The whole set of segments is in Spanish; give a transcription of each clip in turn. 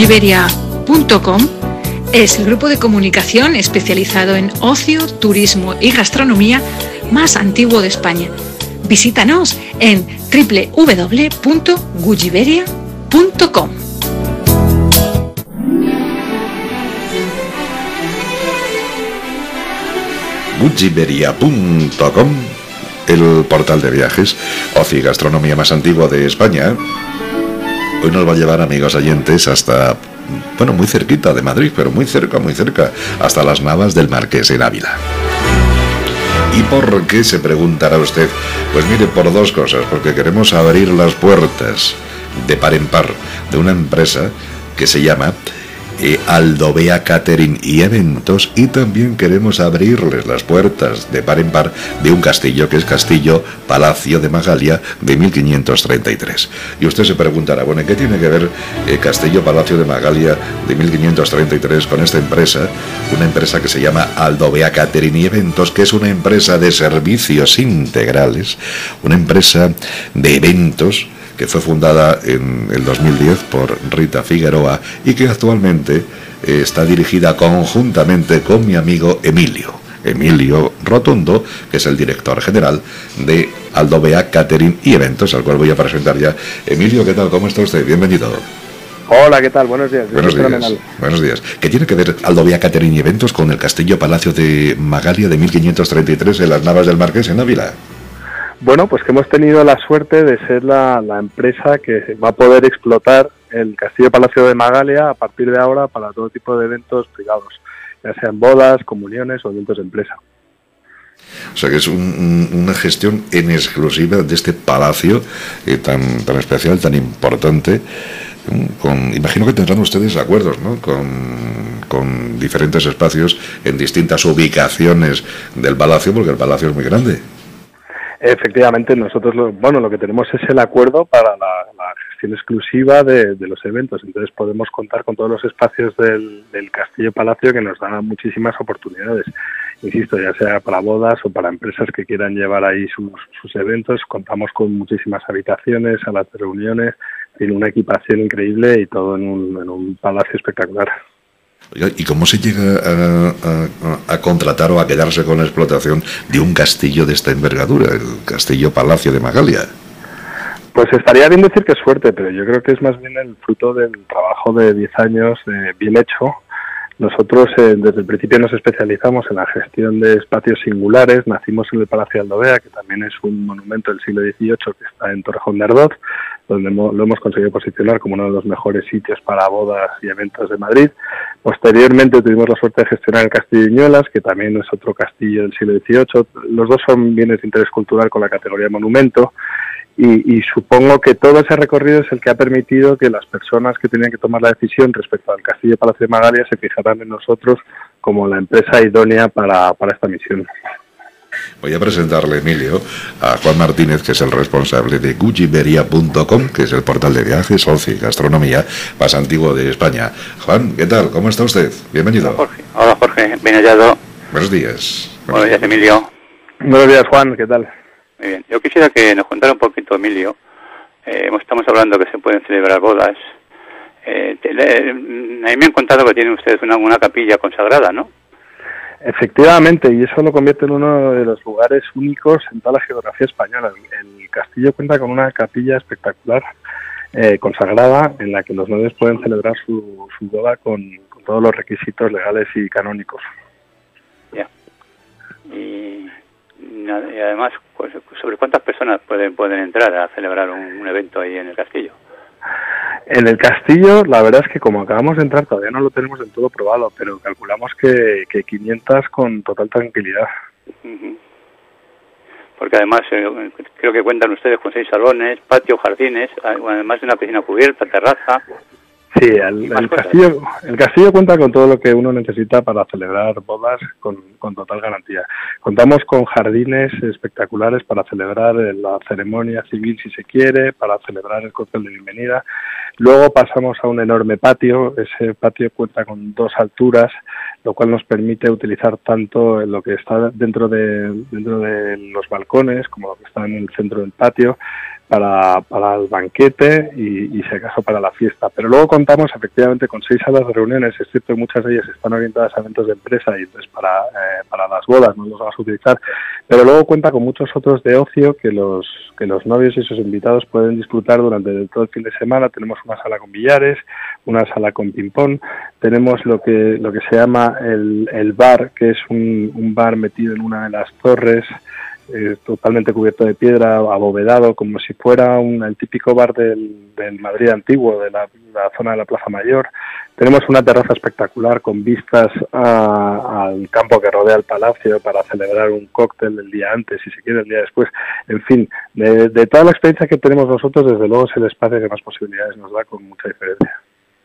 gulliveria.com es el grupo de comunicación especializado en ocio, turismo y gastronomía más antiguo de España. Visítanos en www.gulliveria.com. Gulliveria.com, el portal de viajes, ocio y gastronomía más antiguo de España. Hoy nos va a llevar, amigos oyentes, hasta, bueno, muy cerquita de Madrid, pero muy cerca, hasta las Navas del Marqués en Ávila. ¿Y por qué?, se preguntará usted. Pues mire, por dos cosas. Porque queremos abrir las puertas de par en par de una empresa que se llama Aldovea Catering y Eventos, y también queremos abrirles las puertas de par en par de un castillo, que es Castillo Palacio de Magalia, de 1533. Y usted se preguntará, bueno, ¿qué tiene que ver Castillo Palacio de Magalia de 1533 con esta empresa? Una empresa que se llama Aldovea Catering y Eventos, que es una empresa de servicios integrales, una empresa de eventos, que fue fundada en el 2010 por Rita Figueroa y que actualmente está dirigida conjuntamente con mi amigo Emilio Rotondo, que es el director general de Aldovea Catering y Eventos, al cual voy a presentar ya. Emilio, ¿qué tal? ¿Cómo está usted? Bienvenido. Hola, ¿qué tal? Buenos días. Buenos días. ¿Qué tiene que ver Aldovea Catering y Eventos con el Castillo Palacio de Magalia de 1533 en las Navas del Marqués en Ávila? Bueno, pues que hemos tenido la suerte de ser la empresa que va a poder explotar el Castillo Palacio de Magalia a partir de ahora para todo tipo de eventos privados, ya sean bodas, comuniones o eventos de empresa. O sea que es una gestión en exclusiva de este palacio tan especial, tan importante. Imagino que tendrán ustedes acuerdos, ¿no?, con diferentes espacios en distintas ubicaciones del palacio, porque el palacio es muy grande. Efectivamente, nosotros lo que tenemos es el acuerdo para la gestión exclusiva de los eventos. Entonces podemos contar con todos los espacios del Castillo Palacio, que nos dan muchísimas oportunidades. Insisto, ya sea para bodas o para empresas que quieran llevar ahí sus eventos. Contamos con muchísimas habitaciones, salas de reuniones, tiene una equipación increíble y todo en un palacio espectacular. Oiga, ¿y cómo se llega a contratar o a quedarse con la explotación de un castillo de esta envergadura, el Castillo Palacio de Magalia? Pues estaría bien decir que es suerte, pero yo creo que es más bien el fruto del trabajo de 10 años bien hecho. Nosotros desde el principio nos especializamos en la gestión de espacios singulares. Nacimos en el Palacio de Aldovea, que también es un monumento del siglo XVIII que está en Torrejón de Ardoz, donde lo hemos conseguido posicionar como uno de los mejores sitios para bodas y eventos de Madrid. Posteriormente tuvimos la suerte de gestionar el Castillo de Viñuelas, que también es otro castillo del siglo XVIII. Los dos son bienes de interés cultural con la categoría de monumento. Y supongo que todo ese recorrido es el que ha permitido que las personas que tenían que tomar la decisión respecto al Castillo Palacio de Magalia se fijaran en nosotros como la empresa idónea para esta misión. Voy a presentarle, Emilio, a Juan Martínez, que es el responsable de Gulliveria.com, que es el portal de viajes, ocio y gastronomía más antiguo de España. Juan, ¿qué tal? ¿Cómo está usted? Bienvenido. Hola, Jorge. Bien hallado. Buenos días. Buenos días, Emilio. Buenos días, Juan. ¿Qué tal? Muy bien. Yo quisiera que nos contara un poquito, Emilio. Estamos hablando que se pueden celebrar bodas. A mí me han contado que tienen ustedes una capilla consagrada, ¿no? Efectivamente, y eso lo convierte en uno de los lugares únicos en toda la geografía española. El castillo cuenta con una capilla espectacular consagrada en la que los novios pueden celebrar su boda con todos los requisitos legales y canónicos. Ya. Y además, pues, ¿sobre cuántas personas pueden entrar a celebrar un evento ahí en el castillo? En el castillo, la verdad es que como acabamos de entrar, todavía no lo tenemos del todo probado, pero calculamos que 500 con total tranquilidad. Uh-huh. Porque además creo que cuentan ustedes con 6 salones, patio, jardines, además de una piscina cubierta, terraza. Sí, el castillo cuenta con todo lo que uno necesita para celebrar bodas con total garantía. Contamos con jardines espectaculares para celebrar la ceremonia civil si se quiere, para celebrar el cóctel de bienvenida. Luego pasamos a un enorme patio. Ese patio cuenta con 2 alturas, lo cual nos permite utilizar tanto lo que está dentro de los balcones como lo que está en el centro del patio, para el banquete y si acaso para la fiesta. Pero luego contamos efectivamente con 6 salas de reuniones, es cierto que muchas de ellas están orientadas a eventos de empresa y entonces para las bodas no los vamos a utilizar, pero luego cuenta con muchos otros de ocio que los novios y sus invitados pueden disfrutar durante todo el fin de semana. Tenemos una sala con billares, una sala con ping-pong, tenemos lo que se llama el bar, que es un bar metido en una de las torres, totalmente cubierto de piedra, abovedado, como si fuera el típico bar del Madrid antiguo, de la zona de la Plaza Mayor. Tenemos una terraza espectacular con vistas al campo que rodea el palacio para celebrar un cóctel el día antes, si se quiere el día después. En fin, de toda la experiencia que tenemos nosotros, desde luego es el espacio que más posibilidades nos da, con mucha diferencia.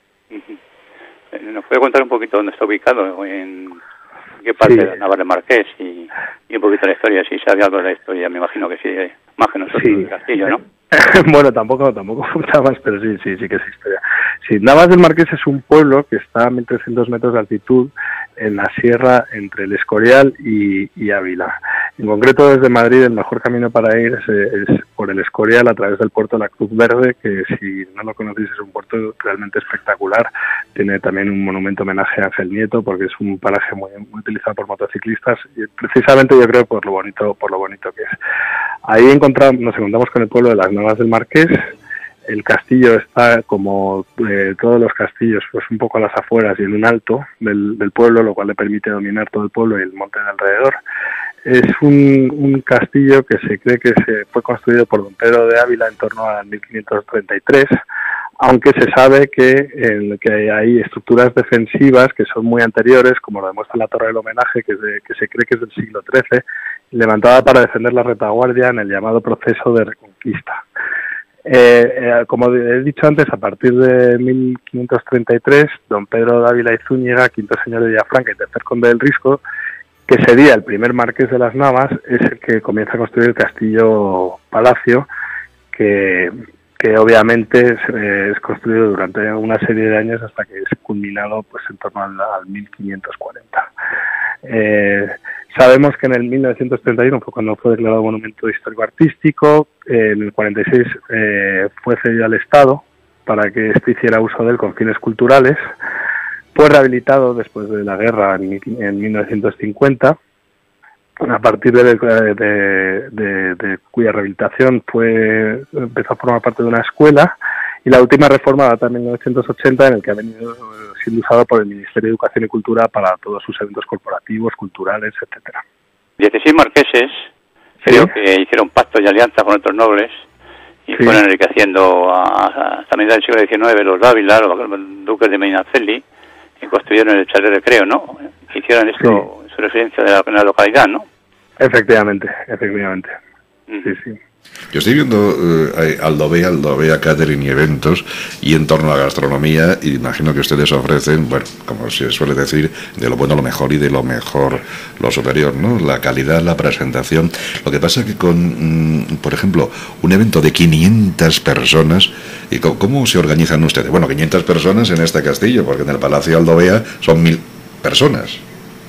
¿Nos puede contar un poquito dónde está ubicado? ¿En qué parte de Navas del Marqués? Y un poquito la historia, si sabe algo de la historia, me imagino que sí, más que nosotros, el castillo, ¿no? Bueno, tampoco Navas, pero sí que es historia. Sí, Navas del Marqués es un pueblo que está a 1.300 metros de altitud en la sierra entre el Escorial y Ávila. En concreto, desde Madrid, el mejor camino para ir es por el Escorial a través del puerto de la Cruz Verde, que si no lo conocéis es un puerto realmente espectacular. Tiene también un monumento homenaje a Ángel Nieto, porque es un paraje muy utilizado por motociclistas, y precisamente yo creo por lo bonito que es. Ahí nos encontramos con el pueblo de las Navas del Marqués. El castillo está, como todos los castillos, pues un poco a las afueras y en un alto del pueblo, lo cual le permite dominar todo el pueblo y el monte de alrededor. Es un castillo que se cree que se fue construido por don Pedro de Ávila en torno al 1533, aunque se sabe que hay estructuras defensivas que son muy anteriores, como lo demuestra la Torre del Homenaje, que se cree que es del siglo XIII, levantada para defender la retaguardia en el llamado proceso de Reconquista. Como he dicho antes, a partir de 1533, don Pedro de Ávila y Zúñiga, quinto señor de Villafranca y tercer conde del Risco, que sería el primer marqués de las Navas, es el que comienza a construir el castillo-palacio, que obviamente es construido durante una serie de años hasta que es culminado pues en torno al 1540. Sabemos que en el 1931 fue cuando fue declarado Monumento Histórico-Artístico, en el 46 fue cedido al Estado para que éste hiciera uso de él con fines culturales. Fue rehabilitado después de la guerra en 1950, a partir de cuya rehabilitación empezó a formar parte de una escuela, y la última reforma data de 1980, en el que ha venido siendo usado por el Ministerio de Educación y Cultura para todos sus eventos corporativos, culturales, etcétera. 16 marqueses, creo que hicieron pactos y alianzas con otros nobles y fueron enriqueciendo hasta mediados del siglo XIX los Dávila, los duques de Medinaceli, y construyeron el chalet de Recreo, ¿no? Hicieron esto su residencia de la localidad, ¿no? Efectivamente. Sí. Yo estoy viendo Aldovea Catering y eventos, y en torno a gastronomía, y imagino que ustedes ofrecen, bueno, como se suele decir, de lo bueno lo mejor y de lo mejor lo superior, ¿no? La calidad, la presentación. Lo que pasa que con, por ejemplo, un evento de 500 personas, ¿y cómo se organizan ustedes? Bueno, 500 personas en este castillo, porque en el Palacio Aldovea son 1000 personas.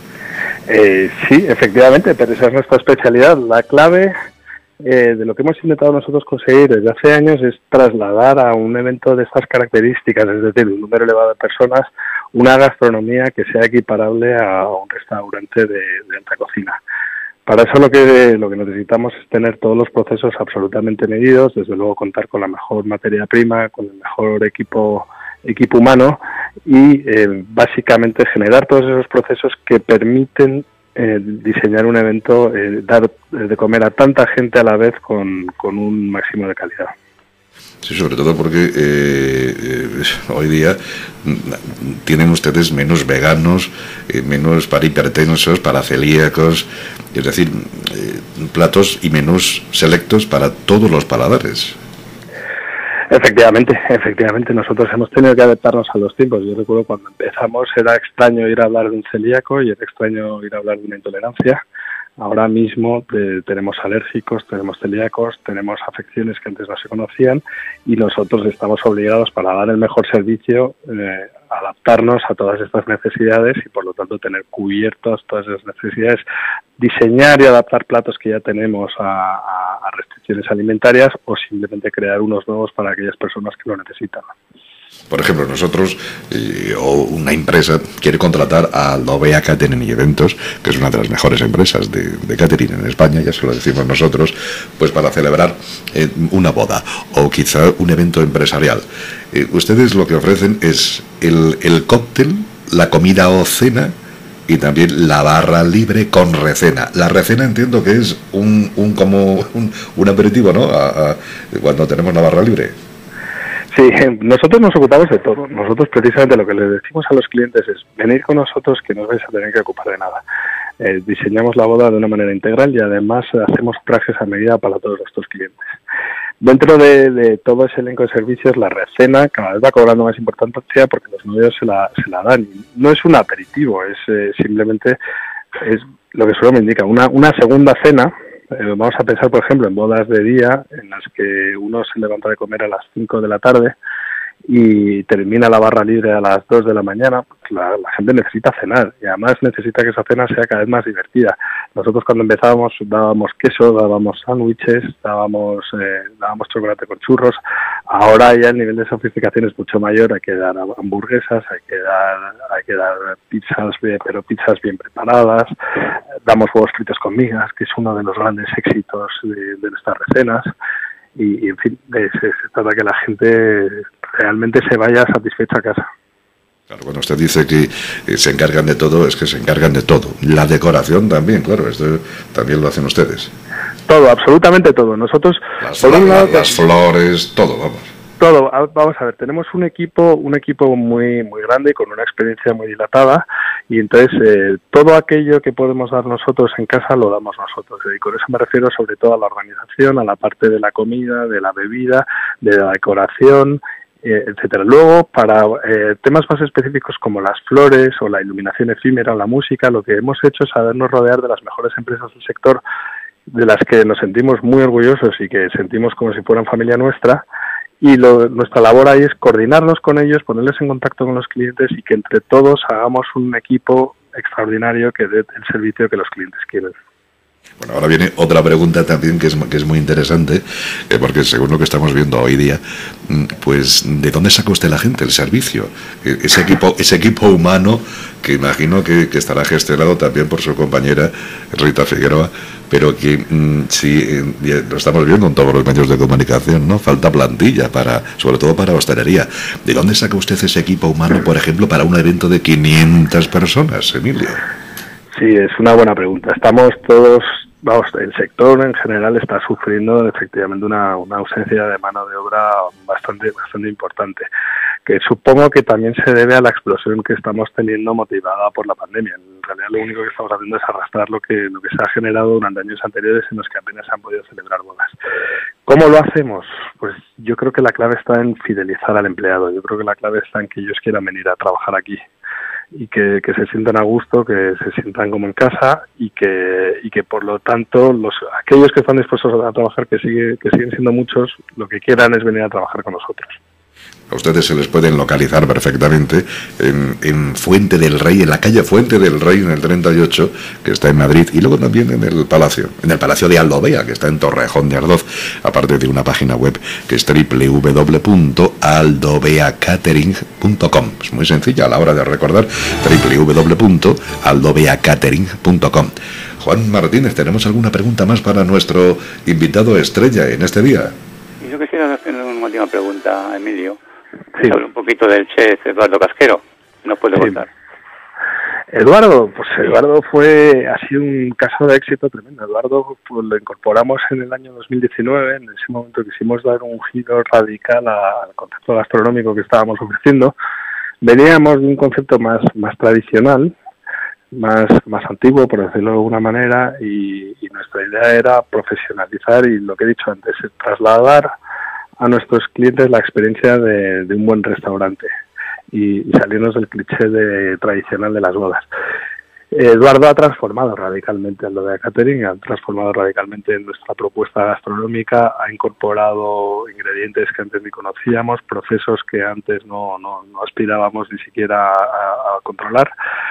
Sí, efectivamente, pero esa es nuestra especialidad. La clave de lo que hemos intentado nosotros conseguir desde hace años es trasladar a un evento de estas características, es decir, un número elevado de personas, una gastronomía que sea equiparable a un restaurante de alta cocina. Para eso lo que necesitamos es tener todos los procesos absolutamente medidos, desde luego contar con la mejor materia prima, con el mejor equipo humano y básicamente generar todos esos procesos que permiten diseñar un evento, dar de comer a tanta gente a la vez con un máximo de calidad. Sí, sobre todo porque hoy día tienen ustedes menos veganos, menos para hipertensos, para celíacos, es decir, platos y menús selectos para todos los paladares. Efectivamente, nosotros hemos tenido que adaptarnos a los tiempos. Yo recuerdo cuando empezamos era extraño ir a hablar de un celíaco y era extraño ir a hablar de una intolerancia. Ahora mismo tenemos alérgicos, tenemos celíacos, tenemos afecciones que antes no se conocían, y nosotros estamos obligados, para dar el mejor servicio, a adaptarnos a todas estas necesidades y por lo tanto tener cubiertos todas esas necesidades, diseñar y adaptar platos que ya tenemos a más restricciones alimentarias o simplemente crear unos nuevos para aquellas personas que lo necesitan. Por ejemplo, nosotros o una empresa quiere contratar a Aldovea Catering y Eventos, que es una de las mejores empresas de catering en España, ya se lo decimos nosotros, pues para celebrar una boda o quizá un evento empresarial. Ustedes lo que ofrecen es el cóctel, la comida o cena y también la barra libre con recena. La recena entiendo que es un aperitivo, ¿no? Cuando tenemos la barra libre. Sí, nosotros nos ocupamos de todo. Nosotros precisamente lo que les decimos a los clientes es venid con nosotros que no os vais a tener que ocupar de nada. Diseñamos la boda de una manera integral y además hacemos trajes a medida para todos nuestros clientes. Dentro de todo ese elenco de servicios, la recena cada vez va cobrando más importancia porque los novios se la dan. No es un aperitivo, es simplemente es lo que su nombre indica, una segunda cena. Vamos a pensar, por ejemplo, en bodas de día en las que uno se levanta de comer a las 5 de la tarde y termina la barra libre a las 2 de la mañana. La gente necesita cenar y además necesita que esa cena sea cada vez más divertida. Nosotros cuando empezábamos dábamos queso, dábamos sándwiches, dábamos chocolate con churros. Ahora ya el nivel de sofisticación es mucho mayor, hay que dar hamburguesas, hay que dar pizzas, pero pizzas bien preparadas, damos huevos fritos con migas, que es uno de los grandes éxitos de nuestras recenas. Y en fin, se trata de que la gente realmente se vaya satisfecha a casa. Claro, cuando usted dice que se encargan de todo, es que se encargan de todo. La decoración también, claro, esto también lo hacen ustedes. Todo, absolutamente todo. Nosotros, las flores, todo, vamos. Todo, vamos a ver, tenemos un equipo muy grande con una experiencia muy dilatada y entonces todo aquello que podemos dar nosotros en casa lo damos nosotros y con eso me refiero sobre todo a la organización, a la parte de la comida, de la bebida, de la decoración, etcétera. Luego, para temas más específicos como las flores o la iluminación efímera o la música, lo que hemos hecho es sabernos rodear de las mejores empresas del sector, de las que nos sentimos muy orgullosos y que sentimos como si fueran familia nuestra. Y nuestra labor ahí es coordinarnos con ellos, ponerles en contacto con los clientes y que entre todos hagamos un equipo extraordinario que dé el servicio que los clientes quieren. Bueno, ahora viene otra pregunta también que es muy interesante, porque según lo que estamos viendo hoy día, pues ¿de dónde saca usted la gente, el servicio? Ese equipo humano que imagino que estará gestionado también por su compañera Rita Figueroa, pero que sí, lo estamos viendo en todos los medios de comunicación, ¿no? Falta plantilla, sobre todo para hostelería. ¿De dónde saca usted ese equipo humano, por ejemplo, para un evento de 500 personas, Emilio? Sí, es una buena pregunta. Estamos todos, el sector en general está sufriendo efectivamente una ausencia de mano de obra bastante importante, que supongo que también se debe a la explosión que estamos teniendo motivada por la pandemia. En realidad lo único que estamos haciendo es arrastrar lo que se ha generado durante años anteriores en los que apenas se han podido celebrar bodas. ¿Cómo lo hacemos? Pues yo creo que la clave está en fidelizar al empleado. Yo creo que la clave está en que ellos quieran venir a trabajar aquí y que se sientan a gusto, que se sientan como en casa y que por lo tanto aquellos que están dispuestos a trabajar, que siguen siendo muchos, lo que quieran es venir a trabajar con nosotros. A ustedes se les pueden localizar perfectamente en Fuente del Rey, en la calle Fuente del Rey, en el 38, que está en Madrid, y luego también en el Palacio de Aldovea, que está en Torrejón de Ardoz, aparte de una página web que es www.aldoveacatering.com. Es muy sencilla a la hora de recordar, www.aldoveacatering.com. Juan Martínez, ¿tenemos alguna pregunta más para nuestro invitado estrella en este día? Yo quisiera hacer una última pregunta, Emilio. Sí. Sobre un poquito del chef Eduardo Casquero. ¿Nos puede contar? Eduardo ha sido un caso de éxito tremendo. Eduardo pues, lo incorporamos en el año 2019. En ese momento quisimos dar un giro radical al concepto gastronómico que estábamos ofreciendo. Veníamos de un concepto más tradicional, más antiguo, por decirlo de alguna manera, y nuestra idea era profesionalizar y, lo que he dicho antes, trasladar a nuestros clientes la experiencia de un buen restaurante y salirnos del cliché tradicional de las bodas. Eduardo ha transformado radicalmente Aldovea Catering, ha transformado radicalmente nuestra propuesta gastronómica, ha incorporado ingredientes que antes ni conocíamos, procesos que antes no aspirábamos ni siquiera a controlar.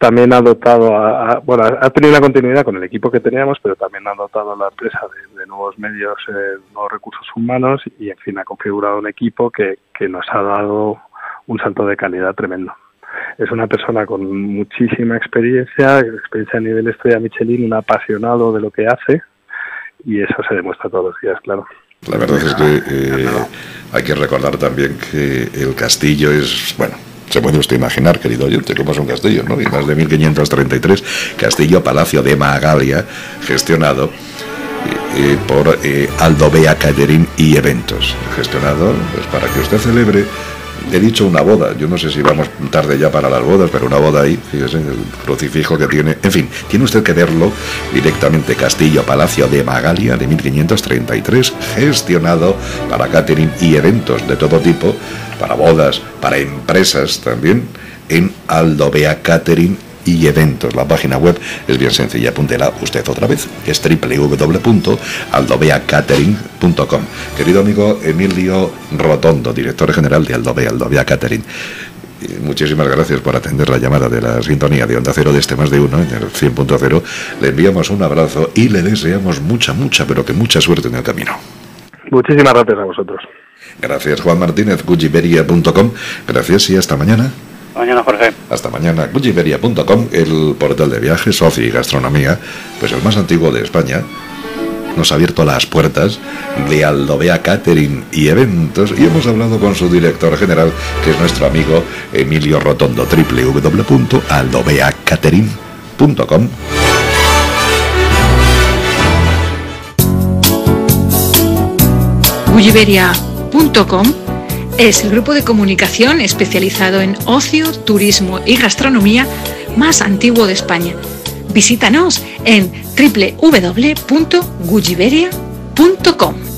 también ha dotado, ha tenido una continuidad con el equipo que teníamos, pero también ha dotado a la empresa de nuevos medios, nuevos recursos humanos y, en fin, ha configurado un equipo que nos ha dado un salto de calidad tremendo. Es una persona con muchísima experiencia a nivel estrella Michelin, un apasionado de lo que hace, y eso se demuestra todos los días, claro. La verdad es que hay que recordar también que el castillo es, bueno, se puede usted imaginar, querido oyente, cómo es un castillo, ¿no? Y más de 1533, Castillo Palacio de Magalia, gestionado por Aldovea Catering y Eventos, gestionado pues para que usted celebre. He dicho una boda, yo no sé si vamos tarde ya para las bodas, pero una boda ahí, fíjese, el crucifijo que tiene, en fin, tiene usted que verlo directamente. Castillo Palacio de Magalia de 1533, gestionado para catering y eventos de todo tipo, para bodas, para empresas también, en Aldovea Catering y Eventos. La página web es bien sencilla, apúntela usted otra vez, es www.aldoveacatering.com. Querido amigo Emilio Rotondo, director general de Aldovea Catering, muchísimas gracias por atender la llamada de la sintonía de Onda Cero de este Más de Uno en el 100.0. Le enviamos un abrazo y le deseamos mucha, pero que mucha suerte en el camino. Muchísimas gracias a vosotros. Gracias, Juan Martínez, gujiberia.com. Gracias y hasta mañana. Mañana, Jorge. Hasta mañana. gujiberia.com, el portal de viajes, ocio y gastronomía, pues el más antiguo de España, nos ha abierto las puertas de Aldovea Catering y Eventos y hemos hablado con su director general, que es nuestro amigo Emilio Rotondo. www.aldoveacatering.com. gujiberia.com es el grupo de comunicación especializado en ocio, turismo y gastronomía más antiguo de España. Visítanos en www.gujiberia.com.